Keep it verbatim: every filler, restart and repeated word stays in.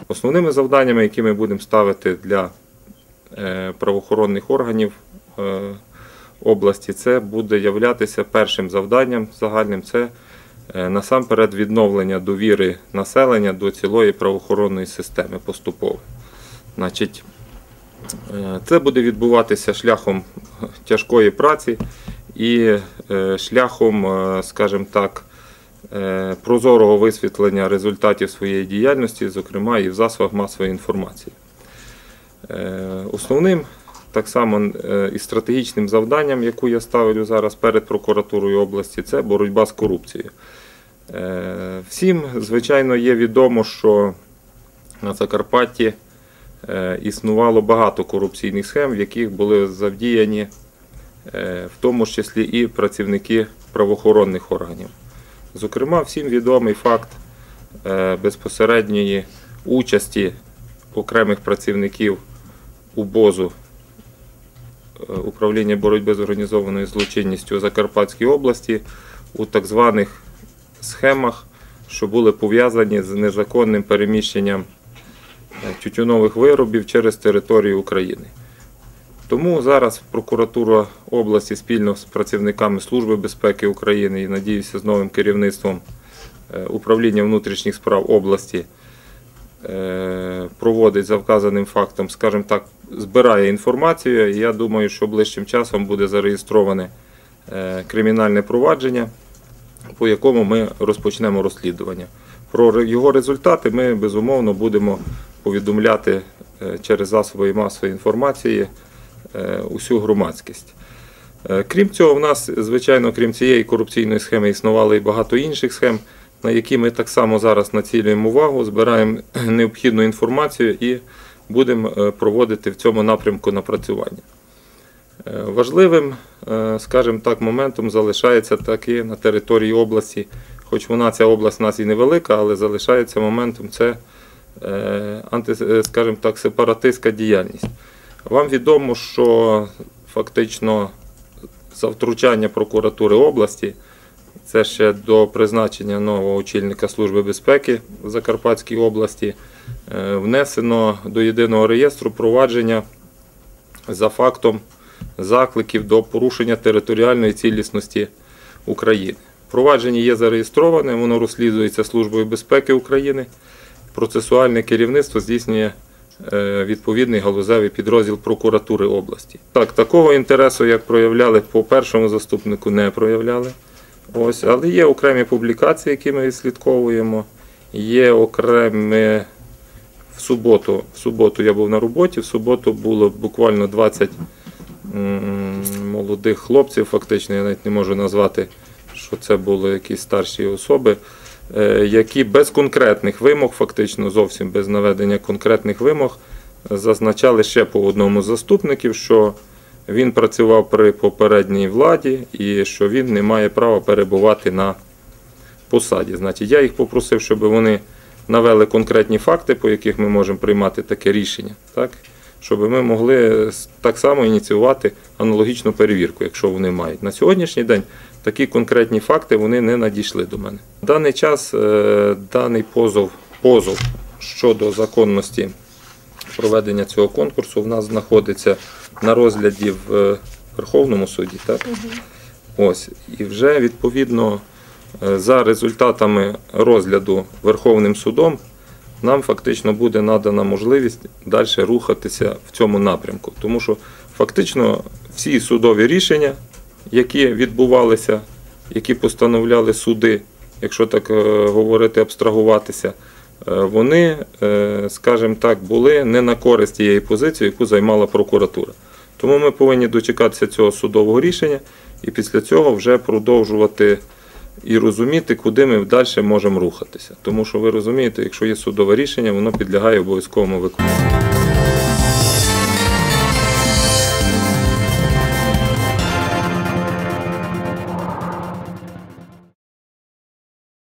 Основними завданнями, які ми будемо ставити для правоохоронних органів області, це буде являтися першим завданням загальним, це насамперед відновлення довіри населення до цілої правоохоронної системи поступово. Значить, це буде відбуватися шляхом тяжкої праці і шляхом, скажімо так, прозорого висвітлення результатів своєї діяльності, зокрема і в засобах масової інформації. Основним, так само і стратегічним завданням, яку я ставлю зараз перед прокуратурою області, це боротьба з корупцією. Всім, звичайно, є відомо, що на Закарпатті існувало багато корупційних схем, в яких були завдіяні в тому числі і працівники правоохоронних органів. Зокрема, всім відомий факт безпосередньої участі окремих працівників УБОЗу, Управління боротьби з організованою злочинністю у Закарпатській області, у так званих схемах, що були пов'язані з незаконним переміщенням тютюнових виробів через територію України. Тому зараз прокуратура області спільно з працівниками Служби безпеки України і, надіюся, з новим керівництвом Управління внутрішніх справ області проводить за вказаним фактом, скажімо так, збирає інформацію. І я думаю, що ближчим часом буде зареєстроване кримінальне провадження, по якому ми розпочнемо розслідування. Про його результати ми, безумовно, будемо повідомляти через засоби масової інформації усю громадськість. Крім цього, в нас, звичайно, крім цієї корупційної схеми, існувало і багато інших схем, на які ми так само зараз націлюємо увагу, збираємо необхідну інформацію і будемо проводити в цьому напрямку напрацювання. Важливим, скажімо так, моментом залишається таки на території області, хоч вона, ця область у нас і невелика, але залишається моментом, це, анти, скажімо так, сепаратистська діяльність. Вам відомо, що фактично за втручання прокуратури області, це ще до призначення нового очільника Служби безпеки в Закарпатській області, внесено до єдиного реєстру провадження за фактом закликів до порушення територіальної цілісності України. Провадження є зареєстроване, воно розслідується Службою безпеки України, процесуальне керівництво здійснює відповідний галузевий підрозділ прокуратури області. Так, такого інтересу, як проявляли по першому заступнику, не проявляли. Ось, але є окремі публікації, які ми відслідковуємо. Є окремі в суботу, в суботу я був на роботі, в суботу було буквально двадцять молодих хлопців, фактично, я навіть не можу назвати, що це були якісь старші особи, які без конкретних вимог, фактично зовсім без наведення конкретних вимог, зазначали ще по одному з заступників, що він працював при попередній владі і що він не має права перебувати на посаді. Значить, я їх попросив, щоб вони навели конкретні факти, по яких ми можемо приймати таке рішення, так? Щоб ми могли так само ініціювати аналогічну перевірку, якщо вони мають. На сьогоднішній день такі конкретні факти вони не надійшли до мене. В даний час даний позов, позов щодо законності проведення цього конкурсу в нас знаходиться на розгляді в Верховному суді. Так? Угу. Ось. І вже відповідно за результатами розгляду Верховним судом нам фактично буде надана можливість далі рухатися в цьому напрямку. Тому що фактично всі судові рішення, які відбувалися, які постановляли суди, якщо так говорити, абстрагуватися, вони, скажімо так, були не на користь тієї позиції, яку займала прокуратура. Тому ми повинні дочекатися цього судового рішення і після цього вже продовжувати і розуміти, куди ми далі можемо рухатися. Тому що ви розумієте, якщо є судове рішення, воно підлягає обов'язковому виконанню.